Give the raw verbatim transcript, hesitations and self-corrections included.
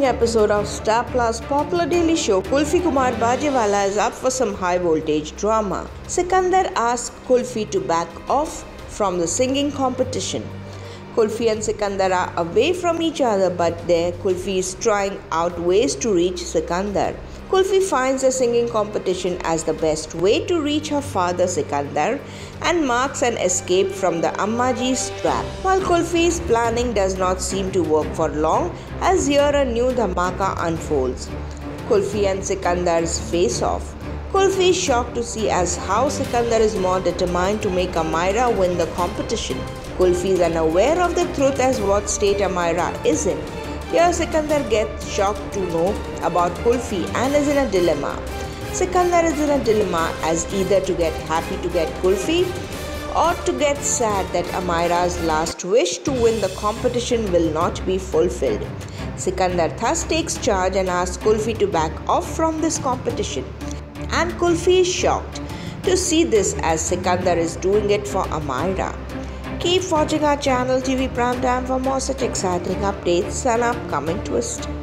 episode of Star Plus popular daily show, Kulfi Kumar Bajewala is up for some high voltage drama. Sikandar asks Kulfi to back off from the singing competition. Kulfi and Sikandar are away from each other, but there Kulfi is trying out ways to reach Sikandar. Kulfi finds the singing competition as the best way to reach her father Sikandar and marks an escape from the Ammaji's trap. While Kulfi's planning does not seem to work for long, as here a new dhamaka unfolds. Kulfi and Sikandar's face off. Kulfi is shocked to see as how Sikandar is more determined to make Amira win the competition. Kulfi is unaware of the truth as what state Amira is in. Here Sikandar gets shocked to know about Kulfi and is in a dilemma. Sikandar is in a dilemma as either to get happy to get Kulfi or to get sad that Amira's last wish to win the competition will not be fulfilled. Sikandar thus takes charge and asks Kulfi to back off from this competition. And Kulfi is shocked to see this as Sikandar is doing it for Amira. Keep watching our channel T V Primetime for more such exciting updates and upcoming twists.